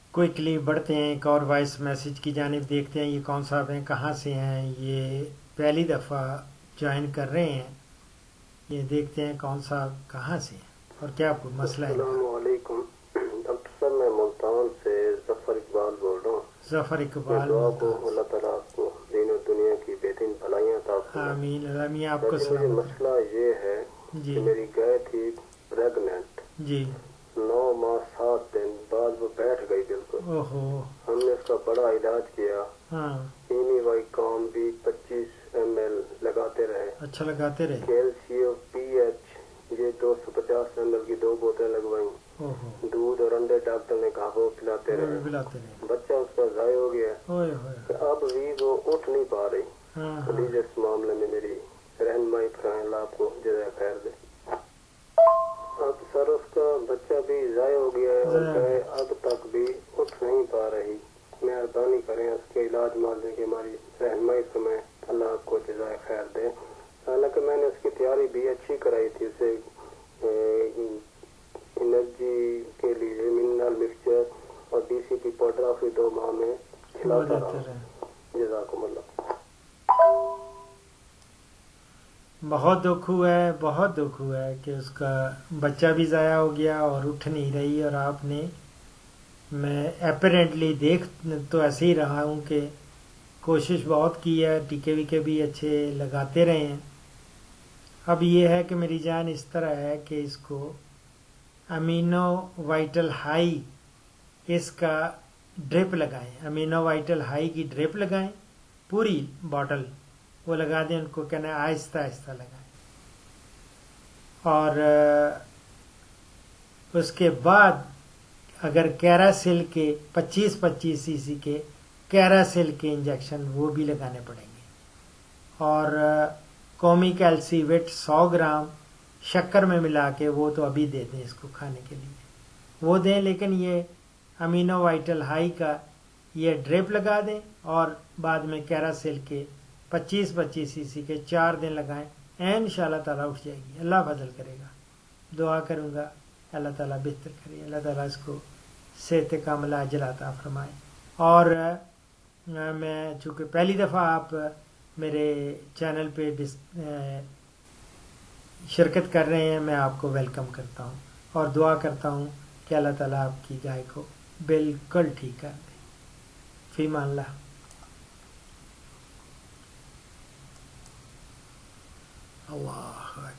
Quickly बढ़ते हैं, एक और वॉइस मैसेज की जानिब देखते हैं। ये कौन साहब हैं, कहाँ से हैं, ये पहली दफ़ा ज्वाइन कर रहे हैं। ये देखते हैं कौन साहब कहाँ से हैं और क्या मसला है इनका। अस्सलामुअलैकुम डॉक्टर साहब, मैं मुल्तान से जफर इकबाल बोल रहा हूँ। जफर मैं इकबाल दुआ को मुल्तान अल्लाह ताला आपको दीन और दुनिया की बेहतरीन भलाइयाँ अता से। फरमाए। आमीन आमीन, आपको लेकिन मुझे सलामत मसला ये है रहे। जी कि मेरी गाय थी प्रेगनेंट, जी। 9 माह 7 दिन बाद वो बैठ गई बिल्कुल। ओहो। हमने उसका बड़ा इलाज किया, हाँ, इनी कॉम भी 25 ml लगाते रहे, अच्छा लगाते रहे। कैल्शियम पीएच ये 250 ml की 2 बोतलें लगवाई, ओहो, दूध और अंडे डॉक्टर ने कहा वो पिलाते वो भी रहे। पिलाते रहे। बच्चा उसका ज़ाय हो गया। ओए होए। अब भी वो उठ नहीं पा रही। हाँ हाँ। प्लीज इस मामले में मेरी रहनुमाई फरमाएं, अल्लाह आपको जज़ाए खैर दे। अब सर उसका बच्चा भी ज़ाय हो गया है और गाय अब तक भी उठ नहीं पा रही। मेहरबानी करें उसके इलाज मालने की हमारी रहनुमाई फरमाएं, अल्लाह आपको जज़ाए खैर दे। हालांकि मैंने उसकी तैयारी भी अच्छी कराई थी, उसे एनर्जी के लिए मिनरल मिक्सचर और डीसीपी पाउडर आखिरी 2 माह में खिलाता रहा। जज़ाकुमुल्लाह। बहुत दुख हुआ है, बहुत दुख हुआ है कि उसका बच्चा भी ज़ाया हो गया और उठ नहीं रही। और आपने, मैं एपरेंटली देख तो ऐसे ही रहा हूँ कि कोशिश बहुत की है, टीके वीके भी अच्छे लगाते रहे हैं। अब ये है कि मेरी जान इस तरह है कि इसको अमीनो वाइटल हाई इसका ड्रिप लगाएं, अमीनो वाइटल हाई की ड्रिप लगाएं, पूरी बॉटल वो लगा दें। उनको कहना है आहिस्ता आहिस्ता लगाएं। और उसके बाद अगर कैरासिल के 25-25 सीसी के कैरासिल के इंजेक्शन वो भी लगाने पड़ेंगे। और कौमी कैल्सीवेट 100 ग्राम शक्कर में मिला के वो तो अभी दे दें इसको खाने के लिए, वो दें। लेकिन ये अमीनो वाइटल हाई का ये ड्रिप लगा दें और बाद में कैरासिल के 25-25 सीसी के 4 दिन लगाएं। इंशाअल्लाह ताला उठ जाएगी, अल्लाह फजल करेगा। दुआ करूँगा अल्लाह ताला बेहतर करे, अल्लाह ताला इसको सेहत कामिला अजर अता फरमाए। और मैं चूँकि पहली दफ़ा आप मेरे चैनल पे शिरकत कर रहे हैं, मैं आपको वेलकम करता हूँ और दुआ करता हूँ कि अल्लाह ताला आपकी गाय को बिल्कुल ठीक कर दे। फीमान अल्लाह। अल्लाह।